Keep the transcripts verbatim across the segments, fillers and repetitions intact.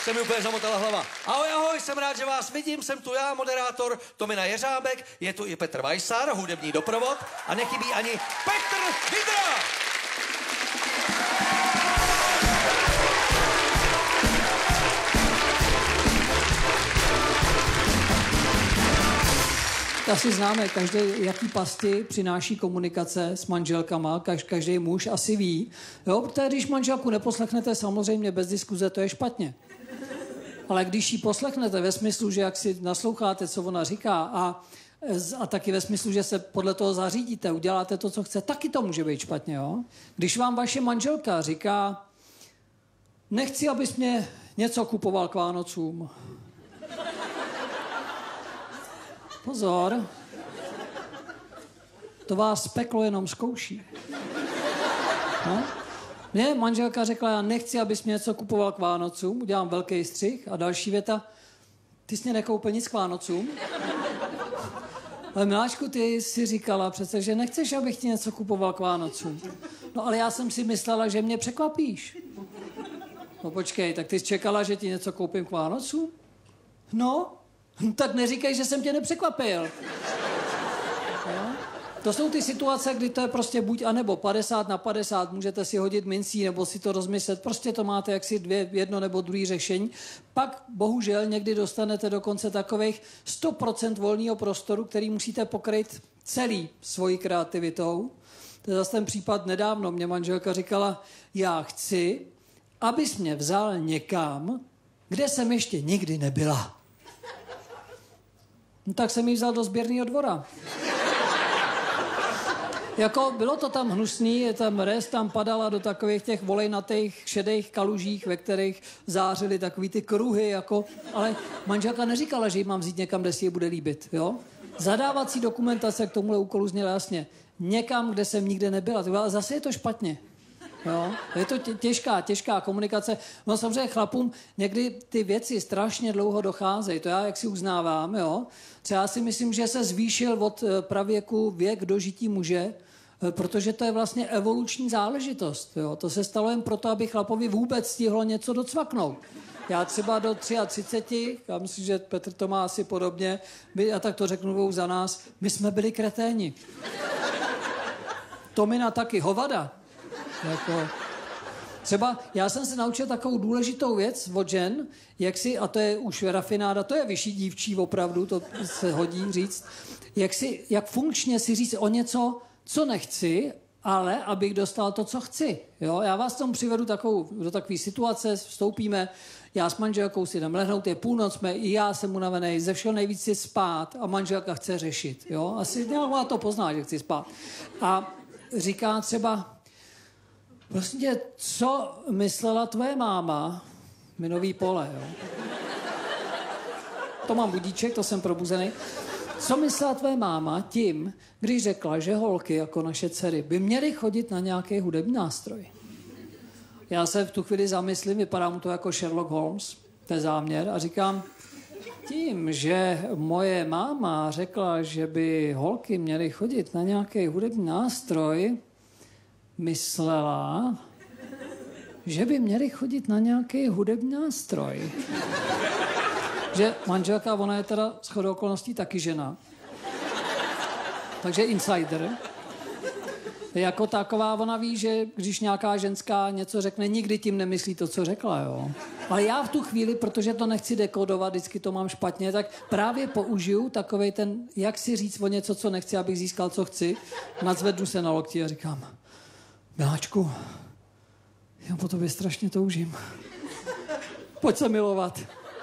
se mi úplně zamotala hlava. Ahoj, ahoj, jsem rád, že vás vidím, jsem tu já, moderátor Tomina Jeřábek, je tu i Petr Vajsar, hudební doprovod a nechybí ani Petr Vidra! Asi známe, každý, jaký pasti přináší komunikace s manželkama, každý muž asi ví. Jo, protože když manželku neposlechnete, samozřejmě bez diskuze, to je špatně. Ale když ji poslechnete ve smyslu, že jak si nasloucháte, co ona říká a, a taky ve smyslu, že se podle toho zařídíte, uděláte to, co chce, taky to může být špatně. Jo? Když vám vaše manželka říká, nechci, abys mě něco kupoval k Vánocům. Pozor, to vás peklo jenom zkouší. No? Mně manželka řekla, já nechci, abys mě něco kupoval k Vánocům, udělám velký střih a další věta, ty jsi mě nekoupil nic k Vánocům. Ale miláčku, ty jsi říkala přece, že nechceš, abych ti něco kupoval k Vánocům. No ale já jsem si myslela, že mě překvapíš. No počkej, tak ty jsi čekala, že ti něco koupím k Vánocům? No, tak neříkej, že jsem tě nepřekvapil. Jo? To jsou ty situace, kdy to je prostě buď a nebo padesát na padesát, můžete si hodit mincí nebo si to rozmyslet, prostě to máte jaksi dvě, jedno nebo druhý řešení. Pak bohužel někdy dostanete dokonce takových sto procent volného prostoru, který musíte pokryt celý svojí kreativitou. To je zase ten případ nedávno, mě manželka říkala, já chci, abys mě vzal někam, kde jsem ještě nikdy nebyla. No tak jsem ji vzal do sběrného dvora. Jako bylo to tam hnusný, je tam res, tam padala do takových těch volejnatých šedých kalužích, ve kterých zářily takový ty kruhy, jako, ale manželka neříkala, že ji mám vzít někam, kde si je bude líbit, jo? Zadávací dokumentace k tomuhle úkolu zněla jasně. Někam, kde jsem nikde nebyla, ale zase je to špatně. Jo? Je to těžká, těžká komunikace. No samozřejmě chlapům někdy ty věci strašně dlouho docházejí, to já jak si uznávám, jo. Třeba si myslím, že se zvýšil od pravěku věk dožití muže, protože to je vlastně evoluční záležitost, jo. To se stalo jen proto, aby chlapovi vůbec stihlo něco docvaknout. Já třeba do třiceti tři, já myslím, že Petr to má asi podobně, my, a tak to řeknu za nás, my jsme byli kreténi. Tomina taky, hovada. Jako, třeba já jsem se naučil takovou důležitou věc od žen, jak si, a to je už rafináda, to je vyšší dívčí opravdu, to se hodí říct, jak, si, jak funkčně si říct o něco, co nechci, ale abych dostal to, co chci. Jo? Já vás tomu přivedu takovou, do takové situace, vstoupíme, já s manželkou si jdem lehnout, je půlnoc, jsme, i já jsem unavený, ze všeho nejvíc si spát a manželka chce řešit. Jo? Asi nějak to pozná, že chci spát. A říká třeba, prostě, co myslela tvoje máma, minový pole, jo? To mám budíček, to jsem probuzený. Co myslela tvoje máma tím, když řekla, že holky, jako naše dcery, by měly chodit na nějaký hudební nástroj? Já se v tu chvíli zamyslím, vypadá mu to jako Sherlock Holmes, to je záměr, a říkám, tím, že moje máma řekla, že by holky měly chodit na nějaký hudební nástroj, myslela, že by měli chodit na nějaký hudební nástroj. Že manželka, ona je teda shodou okolností taky žena. Takže insider. Jako taková ona ví, že když nějaká ženská něco řekne, nikdy tím nemyslí to, co řekla, jo. Ale já v tu chvíli, protože to nechci dekodovat, vždycky to mám špatně, tak právě použiju takovej ten, jak si říct o něco, co nechci, abych získal, co chci. Nadzvednu se na lokti a říkám, miláčku, já po tobě strašně toužím. Pojď se milovat.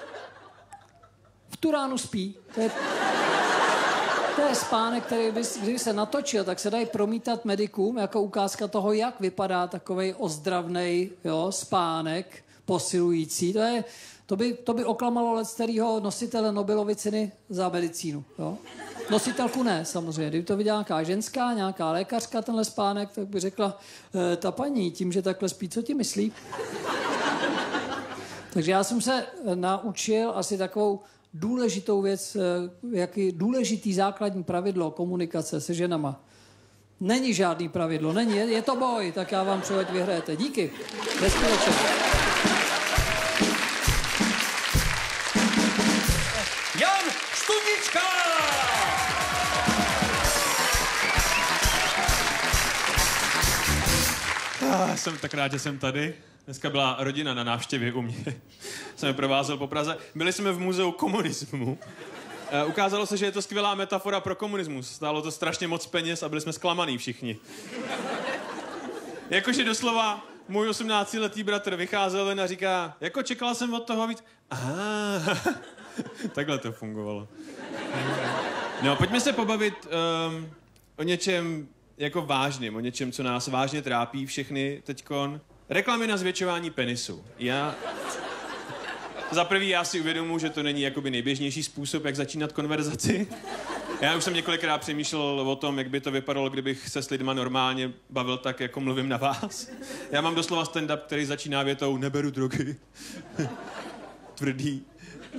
V tu ránu spí. To je, to je spánek, který by, kdyby se natočil, tak se dají promítat medikům jako ukázka toho, jak vypadá takovej ozdravnej, jo, spánek, posilující. To, je, to, by, to by oklamalo leckterýho nositele Nobelovy ceny za medicínu. Jo. Nositelku ne, samozřejmě. Kdyby to viděla nějaká ženská, nějaká lékařka, tenhle spánek, tak by řekla, e, ta paní, tím, že takhle spí, co ti myslí? Takže já jsem se naučil asi takovou důležitou věc, jaký důležitý základní pravidlo komunikace se ženama. Není žádný pravidlo, není, je, je to boj, tak já vám přeju, ať vyhrajete. Díky. Hezký večer. Jan Studnička! Ah, jsem tak rád, že jsem tady. Dneska byla rodina na návštěvě u mě. Jsem je provázel po Praze. Byli jsme v muzeu komunismu. E, ukázalo se, že je to skvělá metafora pro komunismus. Stálo to strašně moc peněz a byli jsme zklamaný všichni. Jakože doslova můj osmnáctiletý bratr vycházel ven a říká, jako čekala jsem od toho víc. Aha, takhle to fungovalo. No, pojďme se pobavit um, o něčem jako vážným, o něčem, co nás vážně trápí všechny teďkon. Reklamy na zvětšování penisu. Já... Za prvý já si uvědomuji, že to není jakoby nejběžnější způsob, jak začínat konverzaci. Já už jsem několikrát přemýšlel o tom, jak by to vypadalo, kdybych se s lidma normálně bavil tak, jako mluvím na vás. Já mám doslova stand-up, který začíná větou neberu drogy. Tvrdý.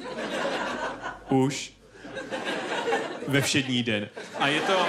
Už. Ve všední den. A je to...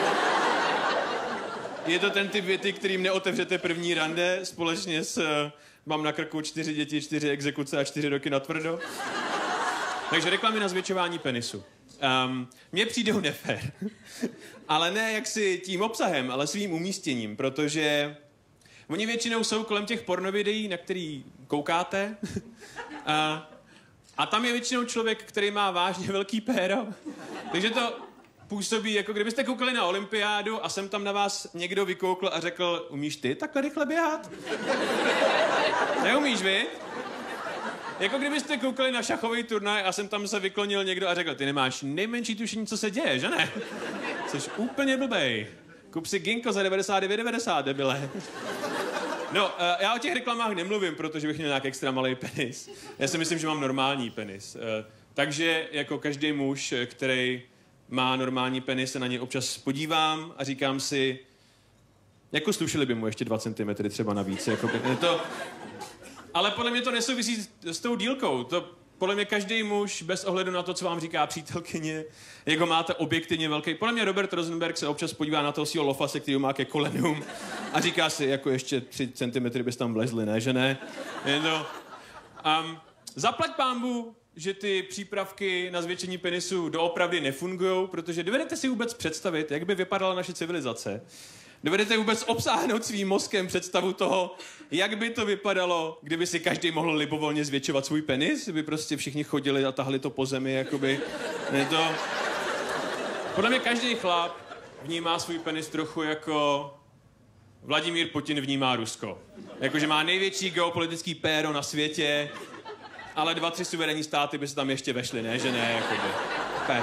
Je to ten typ věty, kterým neotevřete první rande společně s... Uh, mám na krku čtyři děti, čtyři exekuce a čtyři roky na tvrdo. Takže reklamy na zvětšování penisu. Um, mně přijdou nefér. Ale ne jaksi tím obsahem, ale svým umístěním, protože oni většinou jsou kolem těch pornovideí, na který koukáte. A, a tam je většinou člověk, který má vážně velký péro. Takže to působí, jako kdybyste koukali na olympiádu a sem tam na vás někdo vykoukl a řekl, umíš ty takhle rychle běhat? Neumíš, vy? Jako kdybyste koukali na šachový turnaj a sem tam se vyklonil někdo a řekl, ty nemáš nejmenší tušení, co se děje, že ne? Jsi úplně blbej. Kup si ginko za devadesát devět devadesát, debile. No, uh, já o těch reklamách nemluvím, protože bych měl nějak extra malý penis. Já si myslím, že mám normální penis. Uh, takže jako každý muž, který má normální penis, se na něj občas podívám a říkám si, jako slušeli by mu ještě dva centimetry třeba navíc. Jako by, to, ale podle mě to nesouvisí s, s tou dílkou. To podle mě každý muž, bez ohledu na to, co vám říká přítelkyně, jako máte objektivně velký. Podle mě Robert Rosenberg se občas podívá na toho svého lofase, který má ke kolenům a říká si, jako ještě tři centimetry bys tam vlezli, ne, že ne? Je to, um, zaplať pánbu, že ty přípravky na zvětšení penisu doopravdy nefungujou, protože dovedete si vůbec představit, jak by vypadala naše civilizace. Dovedete vůbec obsáhnout svým mozkem představu toho, jak by to vypadalo, kdyby si každý mohl libovolně zvětšovat svůj penis, kdyby prostě všichni chodili a tahli to po zemi, jakoby... Ne to... Podle mě každý chlap vnímá svůj penis trochu jako Vladimír Putin vnímá Rusko. Jakože má největší geopolitický péro na světě, ale dva, tři suverénní státy by se tam ještě vešly, ne? Že ne, jakoby. Pe.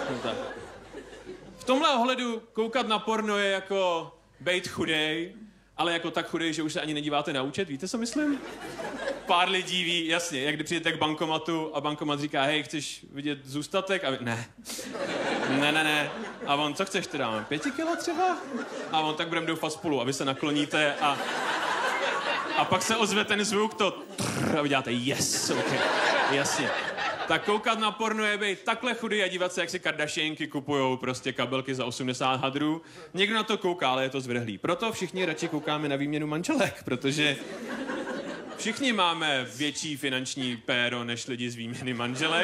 V tomhle ohledu koukat na porno je jako bejt chudej, ale jako tak chudej, že už se ani nedíváte na účet, víte, co myslím? Pár lidí ví, jasně, jak když přijdete k bankomatu a bankomat říká, hej, chceš vidět zůstatek? A vy, ne. Ne, ne, ne. A on, co chceš teda? Mám pěti kilo třeba? A on, tak budeme doufat spolu. A vy se nakloníte a... A pak se ozve ten zvuk, to... A vy děláte, yes, ok, jasně. Tak koukat na porno je být takhle chudý a dívat se, jak si Kardashianky kupujou prostě kabelky za osmdesát hadrů. Někdo na to kouká, ale je to zvrhlý. Proto všichni radši koukáme na výměnu manželek, protože všichni máme větší finanční péro než lidi z výměny manželek.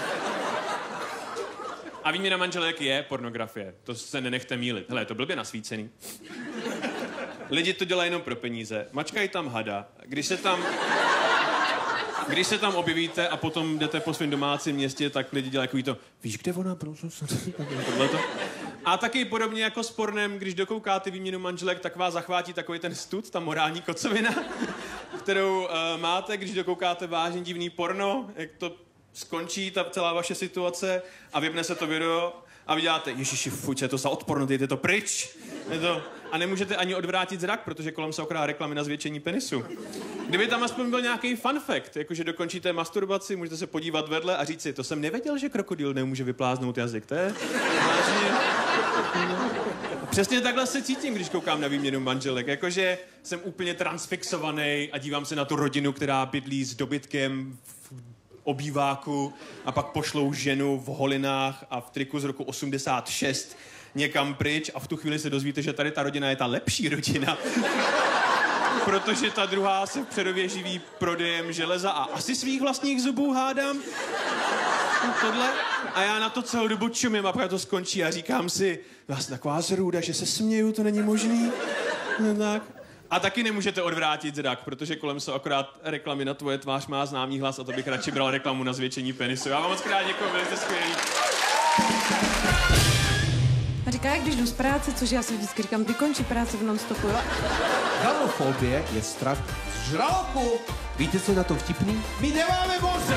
A výměna manželek je pornografie. To se nenechte mýlit. Hele, je to blbě nasvícený. Lidi to dělají jenom pro peníze. Mačkají tam hada. Když se tam... Když se tam objevíte a potom jdete po svém domácím městě, tak lidi dělají takový to, víš, kde ona byla? A taky podobně jako s pornem, když dokoukáte výměnu manželek, tak vás zachvátí takový ten stud, ta morální kocovina, kterou uh, máte, když dokoukáte vážně divný porno, jak to skončí, ta celá vaše situace a vypne se to video a vy děláte, ježiši, fuj, co je to za odporno, je to pryč. Je to... A nemůžete ani odvrátit zrak, protože kolem se okrát reklamy na zvětšení penisu. Kdyby tam aspoň byl nějaký fun fact, jakože dokončíte masturbaci, můžete se podívat vedle a říct si, to jsem nevěděl, že krokodýl nemůže vypláznout jazyk, to je vážně... Přesně takhle se cítím, když koukám na výměnu manželek, jakože jsem úplně transfixovaný a dívám se na tu rodinu, která bydlí s dobytkem v obýváku a pak pošlou ženu v holinách a v triku z roku osmdesát šest někam pryč a v tu chvíli se dozvíte, že tady ta rodina je ta lepší rodina. Protože ta druhá se v Přerově živí prodejem železa a asi svých vlastních zubů, hádám. no tohle. A já na to celou dobu čumím a pak to skončí a říkám si, vás taková zrůda, že se směju, to není možný. No tak. A taky nemůžete odvrátit zrak, protože kolem jsou akorát reklamy na tvoje tvář má známý hlas a to bych radši bral reklamu na zvětšení penisu. Já vám moc krát děkuji, byli jste skvělí. A říká, jak když jdu z práce, což já si vždycky říkám, ty končí práce v non-stopu, jo? Galofobie je strach z žraloku. Víte, co je na to vtipný? My nemáme moře!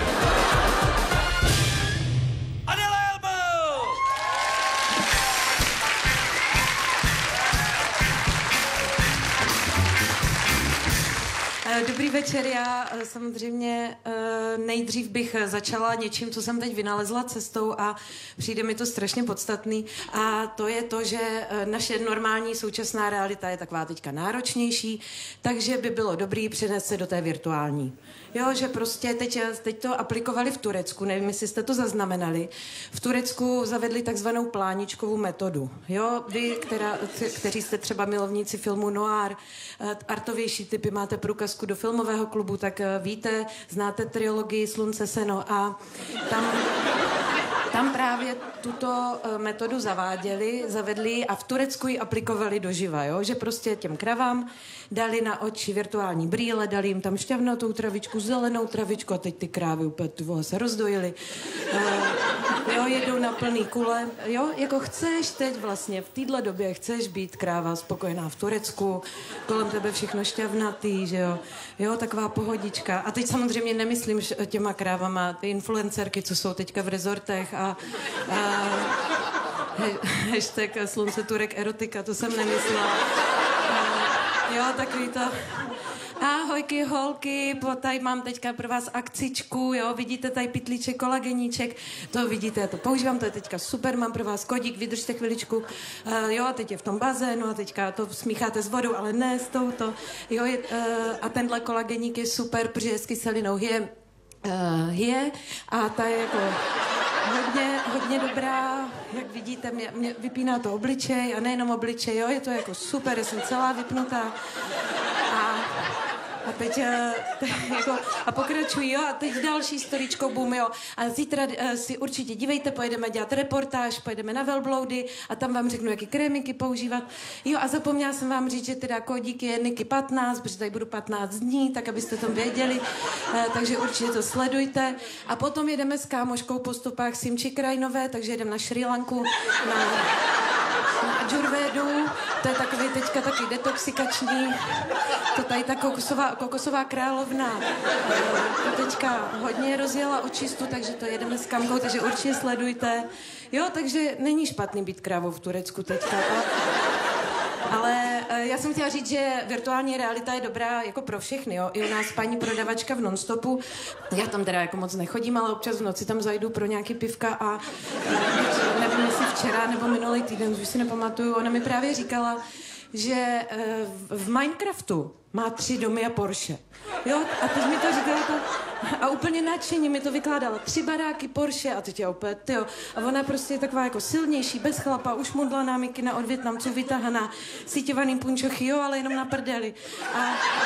Adela Elbow! Dobrý večer, já samozřejmě nejdřív bych začala něčím, co jsem teď vynalezla cestou a přijde mi to strašně podstatný a to je to, že naše normální současná realita je taková teďka náročnější, takže by bylo dobrý přenést se do té virtuální. Jo, že prostě teď, teď to aplikovali v Turecku, nevím, jestli jste to zaznamenali. V Turecku zavedli takzvanou pláničkovou metodu. Jo, vy, která, kteří jste třeba milovníci filmu noir, artovější typy, máte průkazku do filmového klubu, tak víte, znáte trilogii Slunce, seno a tam... Tam právě tuto metodu zaváděli, zavedli a v Turecku ji aplikovali doživa, jo? Že prostě těm kravám dali na oči virtuální brýle, dali jim tam šťavnatou travičku, zelenou travičku a teď ty krávy úplně ty vole se rozdojily. Uh, jo, jedou na plný kule. Jo, jako chceš teď vlastně v téhle době, chceš být kráva spokojená v Turecku, kolem tebe všechno šťavnatý, že jo. Jo, taková pohodička. A teď samozřejmě nemyslím těma krávama, ty influencerky, co jsou teďka v rezortech a, a hashtag slunce turek erotika, to jsem nemyslela. A, jo, takový to... Ahojky, holky, tady mám teďka pro vás akcičku, jo, vidíte tady pytlíček, kolageníček, to vidíte, já to používám, to je teďka super, mám pro vás kodík, vydržte chviličku, uh, jo, a teď je v tom bazénu a teďka to smícháte s vodou, ale ne s touto, jo, je, uh, a tenhle kolageník je super, protože je s kyselinou hye, uh, hye a ta je jako... Hodně, hodně dobrá, jak vidíte, mě, mě vypíná to obličej a nejenom obličej, jo, je to jako super, jsem celá vypnutá a, a teď te, jako, a pokračují, jo, a teď další storičkou, boom, jo, a zítra uh, si určitě dívejte, pojedeme dělat reportáž, pojedeme na velbloudy a tam vám řeknu, jaký krémiky používat, jo, a zapomněla jsem vám říct, že teda kódík je Niky patnáct, protože tady budu patnáct dní, tak abyste to věděli, uh, takže určitě to sledujte a potom jedeme s kámoškou po stopách Simči Krajnové, takže jedeme na Šrí Lanku, na... na Adžurvédu, to je takový teďka taky detoxikační, to tady ta kokosová, kokosová královna to teďka hodně rozjela očistu, takže to jedeme s kamkou, takže určitě sledujte. Jo, takže není špatný být krávou v Turecku teďka. A... Ale já jsem chtěla říct, že virtuální realita je dobrá jako pro všechny, jo. I u nás paní prodavačka v non-stopu, já tam teda jako moc nechodím, ale občas v noci tam zajdu pro nějaký pivka a nevím, jestli včera nebo minulý týden, už si nepamatuju, ona mi právě říkala, že v Minecraftu má tři domy a Porsche. Jo, a teď mi to říkala to, a úplně nadšeně mi to vykládala. Tři baráky, Porsche a teď je opět, tyjo. A ona prostě je taková jako silnější, bez chlapa, už mudlaná mikina od Vietnamců, vytahaná, síťovaný punčochy, jo, ale jenom na prdeli. A,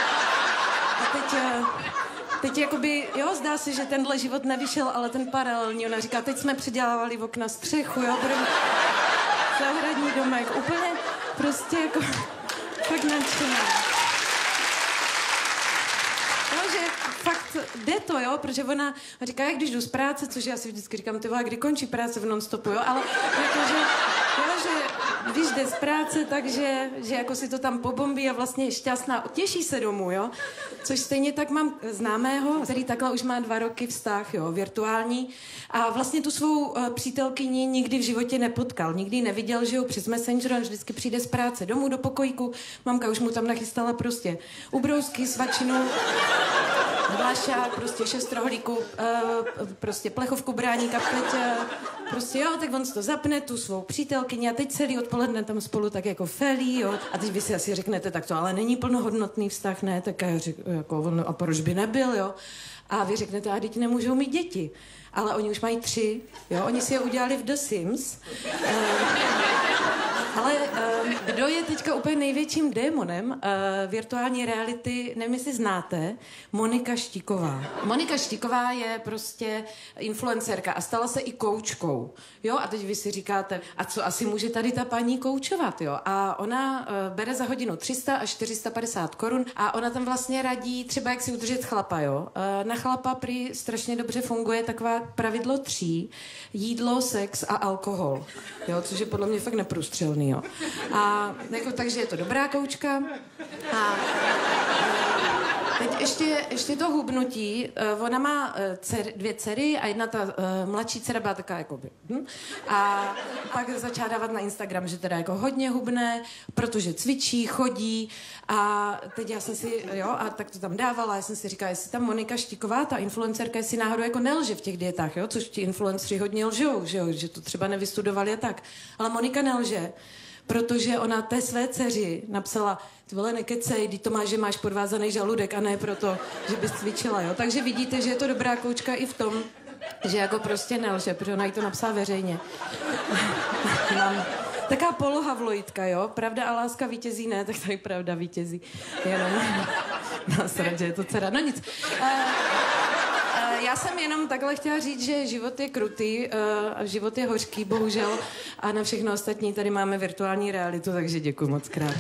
a teď... Teď jakoby, jo, zdá se, že tenhle život nevyšel, ale ten paralelní, ona říká, teď jsme předělávali v okna střechu, jo, budeme zahradní domek, úplně prostě jako, fakt nadšená. No, že fakt jde to, jo, protože ona říká, jak když jdu z práce, což já si vždycky říkám, ty vole, kdy končí práce v non-stopu, jo, ale jakože, jo, že když jde z práce, takže že jako si to tam pobombí a vlastně je šťastná, těší se domů, jo, což stejně tak mám známého, který takhle už má dva roky vztah, jo, virtuální a vlastně tu svou uh, přítelkyni nikdy v životě nepotkal, nikdy ji neviděl, že jo, přes Messenger, on vždycky přijde z práce domů do pokojíku, mamka už mu tam nachystala prostě ubrousky, svačinu, vlášák, prostě šest rohlíků, uh, prostě plechovku bráníka, teď, uh, prostě jo, tak on si to zapne, tu svou přítelkyni a teď celý odpoledne tam spolu tak jako felí, jo, a teď vy si asi řeknete, tak to ale není plnohodnotný vztah, ne, tak já řek, jako on, a proč by nebyl, jo, a vy řeknete, a teď nemůžou mít děti, ale oni už mají tři, jo, oni si je udělali v The Sims, uh, ale... Uh, kdo je teďka úplně největším démonem uh, virtuální reality, nevím, jestli znáte, Monika Štíková. Monika Štíková je prostě influencerka a stala se i koučkou. Jo, a teď vy si říkáte, a co asi může tady ta paní koučovat, jo? A ona uh, bere za hodinu tři sta až čtyři sta padesát korun a ona tam vlastně radí třeba, jak si udržet chlapa, jo? Uh, na chlapa prý strašně dobře funguje taková pravidlo tří, jídlo, sex a alkohol, jo? Což je podle mě fakt neprůstřelný, jo? A jako, takže je to dobrá koučka. A teď ještě, ještě to hubnutí. Uh, ona má uh, dcer, dvě dcery a jedna ta uh, mladší dcera byla taková jakoby. Hm? A pak začala dávat na Instagram, že teda jako hodně hubne, protože cvičí, chodí a teď já jsem si, jo, a tak to tam dávala, já jsem si říkala, jestli ta Monika Štíková, ta influencerka, jestli náhodou jako nelže v těch dietách, jo, což ti influenceri hodně lžou, že jo, že to třeba nevystudovali a tak. Ale Monika nelže, protože ona té své dceři napsala, ty vole, nekecej, když to máš, že máš podvázaný žaludek a ne proto, že bys cvičila, jo. Takže vidíte, že je to dobrá koučka i v tom, že jako prostě nelže, protože ona jí to napsala veřejně. Mám taková polohavloidka, jo. Pravda a láska vítězí, ne, tak tady pravda vítězí. Jenom nasrat, že je to dcera. No nic. Uh, Já jsem jenom takhle chtěla říct, že život je krutý, uh, život je hořký, bohužel, a na všechno ostatní tady máme virtuální realitu, takže děkuji moc krát.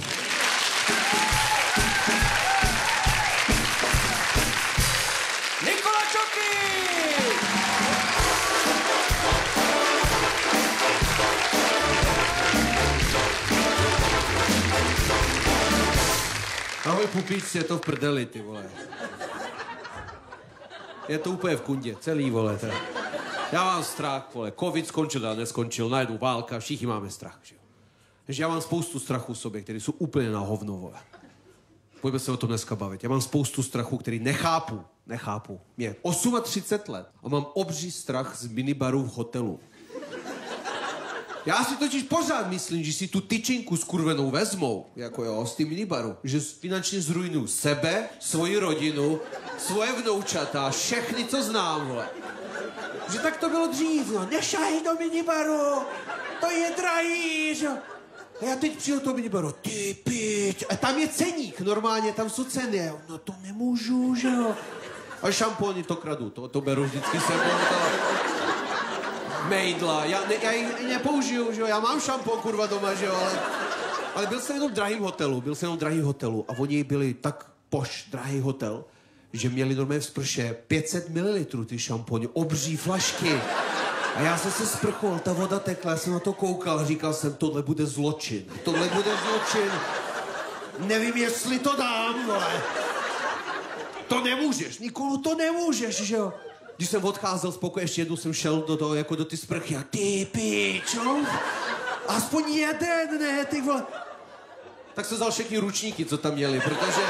Nikola Čoky! Ahoj pupíci, je to v prdeli, ty vole. Je to úplně v kundě, celý, vole, teda. Já mám strach, vole, covid skončil a neskončil, najednou válka, všichni máme strach, že jo. Takže já mám spoustu strachu v sobě, který jsou úplně na hovno, vole. Pojďme se o tom dneska bavit. Já mám spoustu strachu, který nechápu, nechápu. Mě je třicet osm let a mám obří strach z minibaru v hotelu. Já si totiž pořád myslím, že si tu tyčinku skurvenou vezmou, jako jo, z ty minibaru, že finančně zrujnu sebe, svoji rodinu, svoje vnoučata, všechny, co znám, vole. Že tak to bylo dřív, no, nešahej do minibaru, to je drahý, že? A já teď přijel do minibaru, ty pič, a tam je ceník, normálně, tam jsou ceny, no to nemůžu, že jo. A šampony to kradu, to, to beru vždycky sebou, to... Mejdla, já, ne, já ji nepoužiju, že jo, já mám šampon, kurva, doma, že jo, ale, ale byl jsem jenom v drahým hotelu, byl jsem jenom v drahým hotelu a oni byli tak poš, drahý hotel, že měli normálně v sprše pět set mililitrů ty šampony, obří flašky. A já jsem se sprchoval, ta voda tekla, já jsem na to koukal a říkal jsem, tohle bude zločin, tohle bude zločin. Nevím, jestli to dám, vole. To nemůžeš, Nikolo, to nemůžeš, že jo. Když jsem odcházel z pokoje, ještě jednou jsem šel do toho, jako do ty sprchy a ty pičo, aspoň jeden, ne, ty vole. Tak jsem vzal všechny ručníky, co tam měli, protože...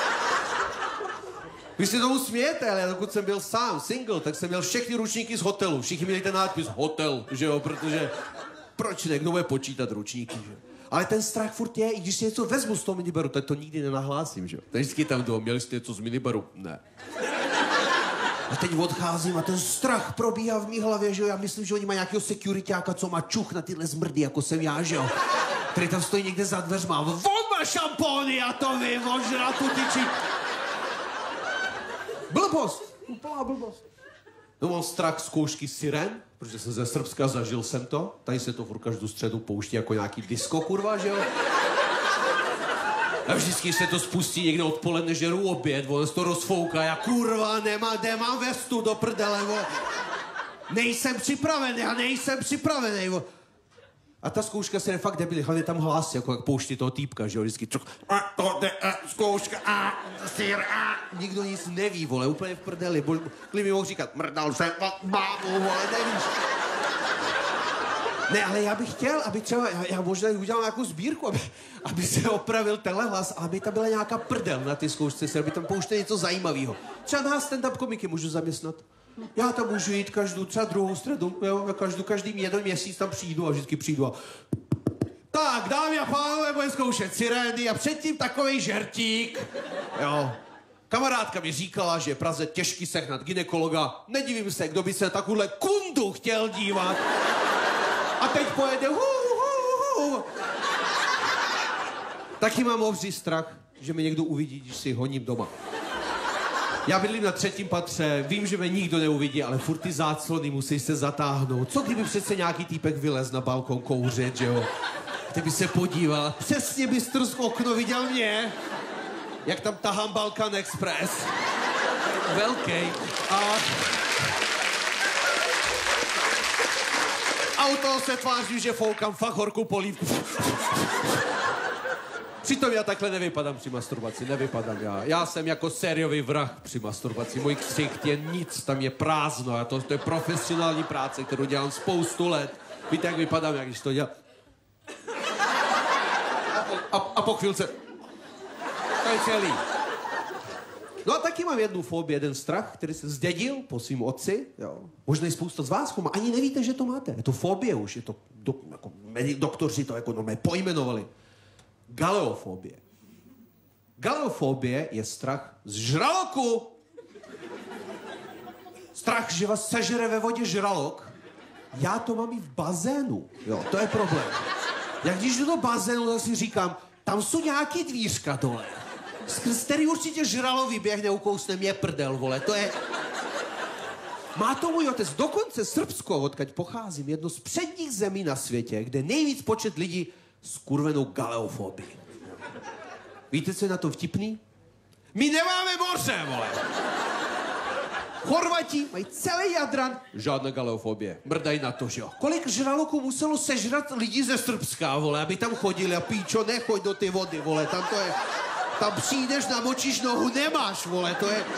Vy si tomu smějete, ale dokud jsem byl sám, single, tak jsem měl všechny ručníky z hotelu. Všichni měli ten nápis hotel, že jo, protože... Proč ne, kdo bude počítat ručníky, že jo? Ale ten strach furt je, i když si něco vezmu z toho minibaru, tak to nikdy nenahlásím, že jo. Tak vždycky tam jdu, měli jste něco z minibaru? Ne. A teď odcházím a ten strach probíhá v mý hlavě, že jo. Já myslím, že oni mají nějakého securityáka, co má čuch na tyhle zmrdy, jako jsem já, že jo. Který tam stojí někde za dveřma. On má šampony, já to vím, on žrá tu tyči. Blbost, úplná blbost. No mám strach z koušky siren, protože jsem ze Srbska, zažil jsem to. Tady se to furt každou středu pouští jako nějaký disco, kurva, že jo. A vždycky se to spustí někde odpoledne, žeru oběd, on se to rozfouká, já kurva, nemám, nemám vestu do prdele, vo. Nejsem připravený, já nejsem připravený, vo. A ta zkouška se je fakt debilní, hlavně tam hlas, jako jak pouští toho týpka, že jo, vždycky čuk, a to jde, a zkouška, a sír, a nikdo nic neví, vole, úplně v prdeli, kdyby mi mohl říkat, mrdal jsem, mámu, vole, nevíš. Ne, ale já bych chtěl, aby třeba, já, já možná udělal nějakou sbírku, aby, aby se opravil tenhle hlas, aby tam byla nějaká prdel na ty zkoušce, aby tam pouštěl něco zajímavého. Třeba nás stand-up komiky můžu zaměstnat. Já tam můžu jít každou, třeba druhou středu, jo, každou, každý jeden měsíc tam přijdu a vždycky přijdu a... Tak, dámy a pánové, bude zkoušet sirény a předtím takovej žertík, jo. Kamarádka mi říkala, že je Praze těžký sehnat gynekologa. Nedivím se, kdo by se takovouhle kundu chtěl dívat. A teď pojede hu, hu, hu. Taky mám obří strach, že mě někdo uvidí, když si honím doma. Já bydlím na třetím patře, vím, že mě nikdo neuvidí, ale furt ty záclony musí se zatáhnout. Co kdyby přece nějaký týpek vylez na balkon kouřit, že jo? Ty by se podíval, přesně by skrz okno viděl mě, jak tam tahám Balkan Express. Velkej. A... Auto se tváří, že foukám fakt horkou polívku. Přitom já takhle nevypadám při masturbaci, nevypadám já. Já jsem jako sériový vrah při masturbaci. Můj ksicht je nic, tam je prázdno. A to, to je profesionální práce, kterou dělám spoustu let. Víte, jak vypadám, jak když to dělám? A, a po chvilce... To je celý. No a taky mám jednu fobii, jeden strach, který se zdědil po svým otci. Jo. Možná i spousta z vás ho má. Ani nevíte, že to máte. Je to fobie už. Je to, do, jako, doktoři to jako normálně pojmenovali. Galeofobie. Galeofobie je strach z žraloku. Strach, že vás sežere ve vodě žralok. Já to mám i v bazénu. Jo, to je problém. Jak když jdu do bazénu, tak si říkám, tam jsou nějaký dvířka dole. Skrz který určitě žralo vyběhne, ukousne mě prdel, vole, to je... Má to můj otec, dokonce Srbsko, odkud pocházím, jedno z předních zemí na světě, kde nejvíc počet lidí s kurvenou galeofobii. Víte, co je na to vtipný? My nemáme moře, vole! Chorvati mají celý Jadran, žádná galeofobie. Mrdají na to, že jo. Kolik žraloků muselo sežrat lidi ze Srbska, vole, aby tam chodili a píčo, nechoď do ty vody, vole, tam to je... Tam přijdeš, namočíš nohu, nemáš, vole, to je...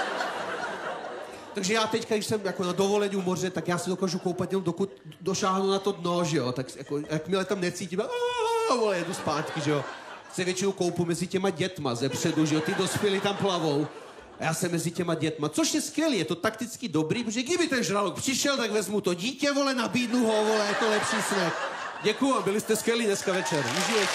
Takže já teďka, když jsem jako na dovolení u moře, tak já se dokážu koupat jenom dokud došáhnu na to dno, že jo. Tak jako, jakmile tam necítím, a vole, jedu zpátky, že jo. Se většinou koupu mezi těma dětma zepředu, že jo, ty dospělí tam plavou. A já jsem mezi těma dětma, což je skvělý, je to takticky dobrý, protože kdyby ten žralok přišel, tak vezmu to dítě, vole, nabídnu ho, vole, je to lepší snek. Děkuju, byli jste skvělí dneska večer, užívejte.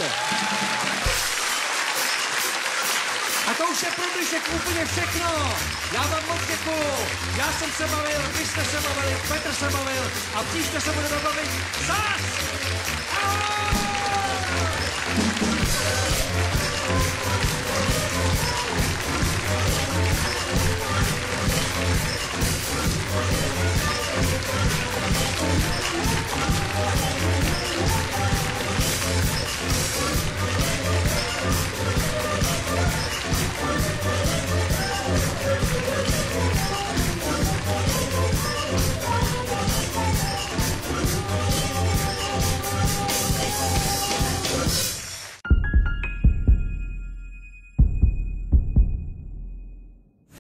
A to už je pro dnešek úplně všechno. Já vám moc děkuju. Já jsem se bavil, vy jste se bavili, Petr se bavil a příště se budeme bavit zás. Ahoj!